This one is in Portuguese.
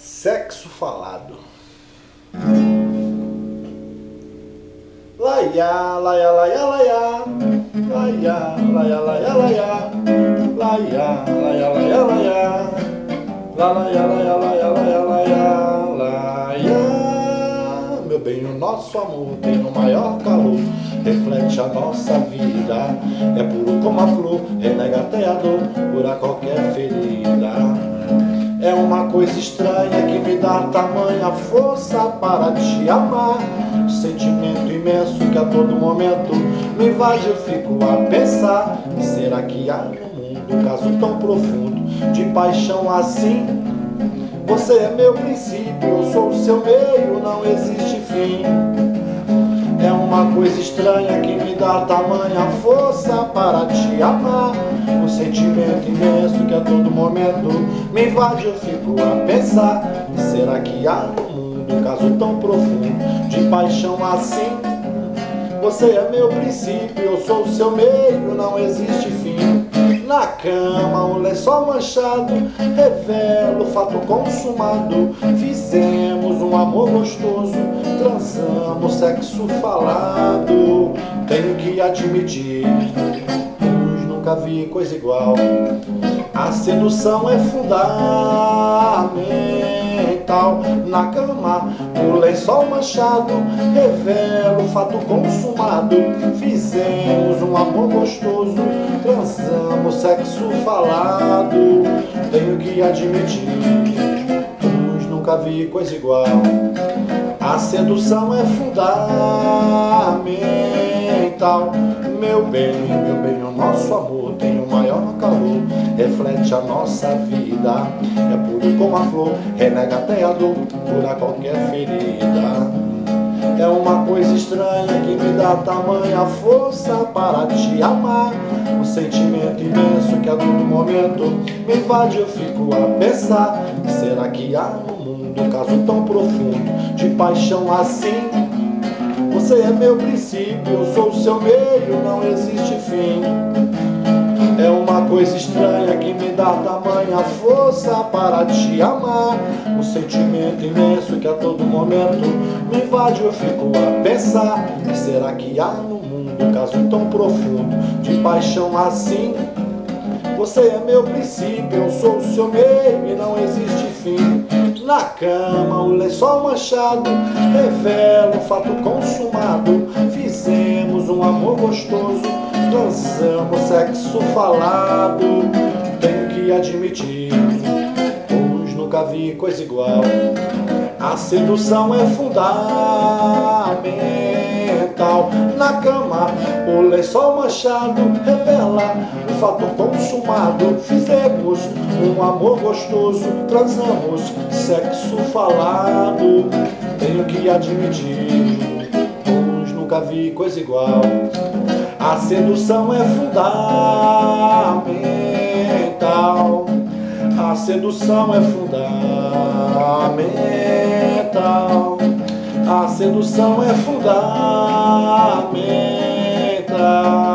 Sexo falado. Laia, laia, laia, laia. Laia, laia, laia, laia. Laia, laia, laia, laia. Laia, laia, laia, laia, laia. Laia. Meu bem, o nosso amor tem o maior calor, reflete a nossa vida, é puro como a flor, renega até a dor, cura qualquer ferida. É uma coisa estranha que me dá tamanha força para te amar, sentimento imenso que a todo momento me invade. Eu fico a pensar, será que há no mundo um caso tão profundo de paixão assim? Você é meu princípio, eu sou o seu meio, não existe fim. É uma coisa estranha que me dá tamanha força para te amar, um sentimento imenso que a todo momento me invade. Eu fico a pensar, será que há no mundo um caso tão profundo de paixão assim? Você é meu princípio, eu sou o seu meio, não existe fim. Na cama, o lençol manchado revela o fato consumado. Fizemos um amor gostoso, transamos, sexo falado. Tenho que admitir, pois nunca vi coisa igual. A sedução é fundamental. Na cama, o lençol manchado revela o fato consumado. Fizemos um amor gostoso, transamos, sexo falado. Tenho que admitir, pois nunca vi coisa igual. A sedução é fundamental. Meu bem, o nosso amor tem o maior calor, reflete a nossa vida, é puro como a flor, renega até a dor, cura qualquer ferida. É uma coisa estranha que me dá tamanha força para te amar, um sentimento imenso que a todo momento me invade. Eu fico a pensar, será que há no mundo um caso tão profundo de paixão assim? Você é meu princípio, eu sou o seu meio, não existe fim. É uma coisa estranha que me dá tamanha força para te amar, um sentimento imenso que a todo momento me invade. Eu fico a pensar, será que há no mundo um caso tão profundo de paixão assim? Você é meu princípio, eu sou o seu meio e não existe fim. Na cama, o lençol manchado revela o fato consumado. Fizemos um amor gostoso, transamos, sexo falado. Tenho que admitir, pois nunca vi coisa igual. A sedução é fundamental. Na cama, o lençol manchado revela o fato consumado. Fizemos um amor gostoso, transamos, sexo falado. Tenho que admitir, pois nunca vi coisa igual. A sedução é fundamental. A sedução é fundamental. A sedução é fundamental.